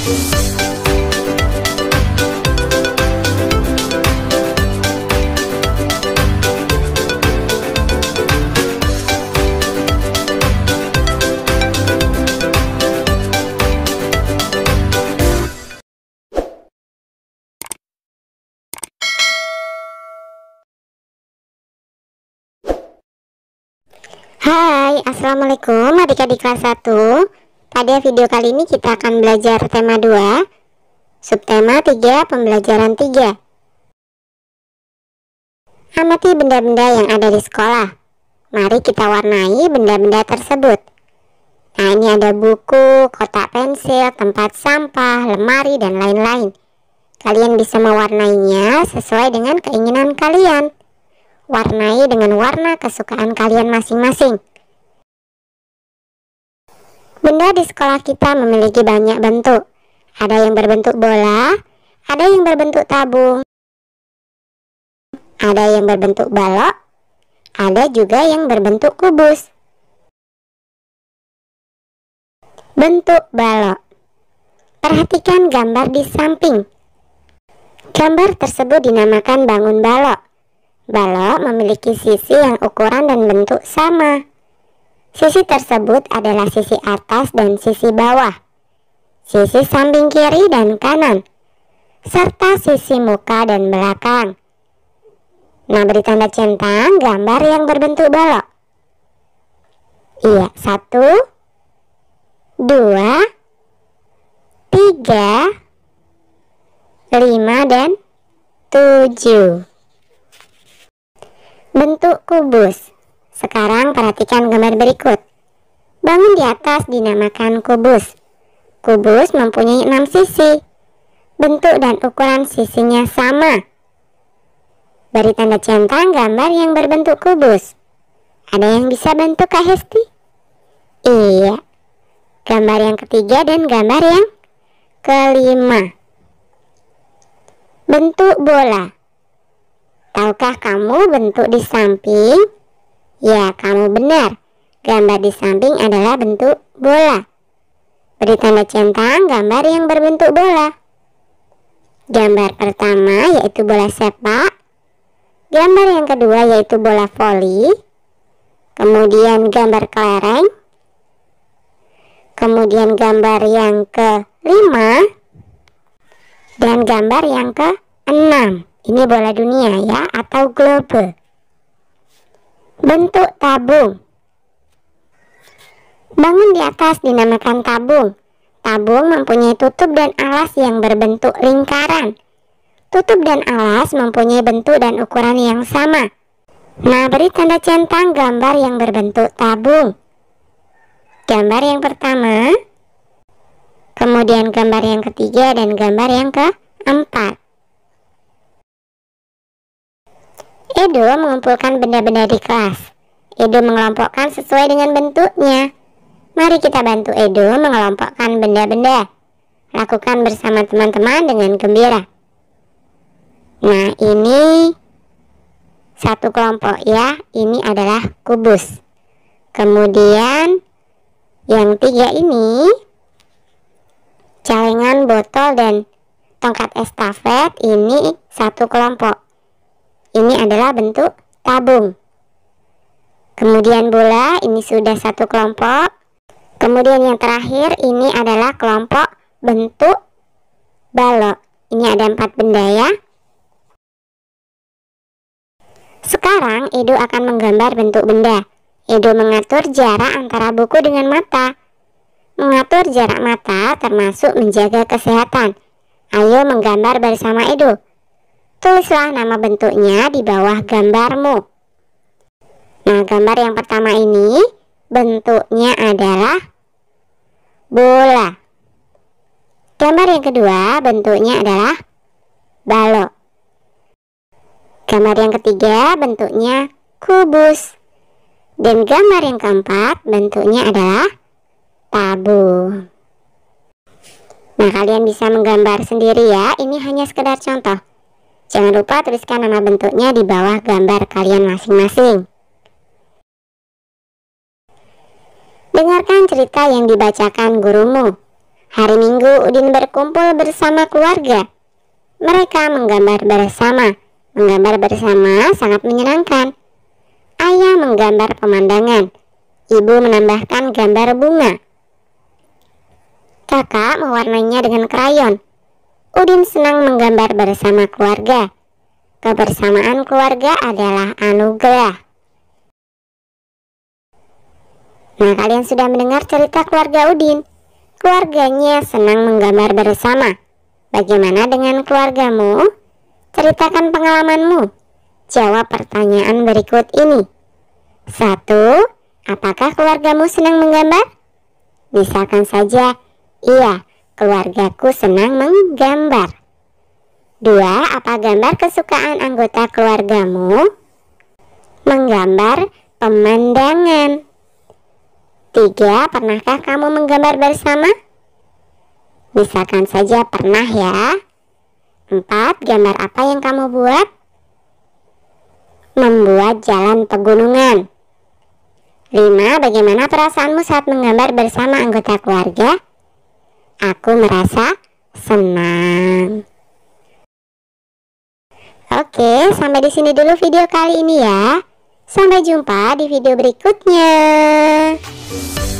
Hai, assalamualaikum adik-adik kelas 1. Pada video kali ini kita akan belajar tema 2, subtema 3, pembelajaran 3. Amati benda-benda yang ada di sekolah. Mari kita warnai benda-benda tersebut. Nah, ini ada buku, kotak pensil, tempat sampah, lemari, dan lain-lain. Kalian bisa mewarnainya sesuai dengan keinginan kalian. Warnai dengan warna kesukaan kalian masing-masing. Benda di sekolah kita memiliki banyak bentuk. Ada yang berbentuk bola, ada yang berbentuk tabung, ada yang berbentuk balok, ada juga yang berbentuk kubus. Bentuk balok. Perhatikan gambar di samping. Gambar tersebut dinamakan bangun balok. Balok memiliki sisi yang ukuran dan bentuk sama. Sisi tersebut adalah sisi atas dan sisi bawah, sisi samping kiri dan kanan, serta sisi muka dan belakang. Nah, beri tanda centang gambar yang berbentuk balok. Iya, 1, 2, 3, 5, dan 7. Bentuk kubus. Sekarang perhatikan gambar berikut. Bangun di atas dinamakan kubus. Kubus mempunyai 6 sisi. Bentuk dan ukuran sisinya sama. Beri tanda centang gambar yang berbentuk kubus. Ada yang bisa bantu Kak Hesti? Iya. Gambar yang ketiga dan gambar yang kelima. Bentuk bola. Tahukah kamu bentuk di samping? Ya, kamu benar. Gambar di samping adalah bentuk bola. Beri tanda centang gambar yang berbentuk bola. Gambar pertama yaitu bola sepak. Gambar yang kedua yaitu bola voli. Kemudian gambar kelereng. Kemudian gambar yang kelima. Dan gambar yang keenam. Ini bola dunia ya, atau globe. Bentuk tabung. Bangun di atas dinamakan tabung. Tabung mempunyai tutup dan alas yang berbentuk lingkaran. Tutup dan alas mempunyai bentuk dan ukuran yang sama. Nah, beri tanda centang gambar yang berbentuk tabung. Gambar yang pertama, kemudian gambar yang ketiga, dan gambar yang keempat. Edo mengumpulkan benda-benda di kelas. Edo mengelompokkan sesuai dengan bentuknya. Mari kita bantu Edo mengelompokkan benda-benda. Lakukan bersama teman-teman dengan gembira. Nah, ini satu kelompok ya. Ini adalah kubus. Kemudian yang tiga ini celengan, botol, dan tongkat estafet. Ini satu kelompok. Ini adalah bentuk tabung. Kemudian bola, ini sudah satu kelompok. Kemudian yang terakhir, ini adalah kelompok bentuk balok. Ini ada 4 benda ya. Sekarang Edo akan menggambar bentuk benda. Edo mengatur jarak antara buku dengan mata. Mengatur jarak mata termasuk menjaga kesehatan. Ayo menggambar bersama Edo. Tulislah nama bentuknya di bawah gambarmu. Nah, gambar yang pertama ini bentuknya adalah bola. Gambar yang kedua bentuknya adalah balok. Gambar yang ketiga bentuknya kubus. Dan gambar yang keempat bentuknya adalah tabung. Nah, kalian bisa menggambar sendiri ya. Ini hanya sekedar contoh. Jangan lupa tuliskan nama bentuknya di bawah gambar kalian masing-masing. Dengarkan cerita yang dibacakan gurumu. Hari Minggu Udin berkumpul bersama keluarga. Mereka menggambar bersama. Menggambar bersama sangat menyenangkan. Ayah menggambar pemandangan. Ibu menambahkan gambar bunga. Kakak mewarnainya dengan krayon. Udin senang menggambar bersama keluarga. Kebersamaan keluarga adalah anugerah. Nah, kalian sudah mendengar cerita keluarga Udin. Keluarganya senang menggambar bersama. Bagaimana dengan keluargamu? Ceritakan pengalamanmu. Jawab pertanyaan berikut ini. 1. Apakah keluargamu senang menggambar? Misalkan saja, iya, keluargaku senang menggambar. 2. Apa gambar kesukaan anggota keluargamu? Menggambar pemandangan. 3. Pernahkah kamu menggambar bersama? Misalkan saja pernah ya. 4. Gambar apa yang kamu buat? Membuat jalan pegunungan. 5. Bagaimana perasaanmu saat menggambar bersama anggota keluarga? Aku merasa senang. Oke, sampai di sini dulu video kali ini ya. Sampai jumpa di video berikutnya.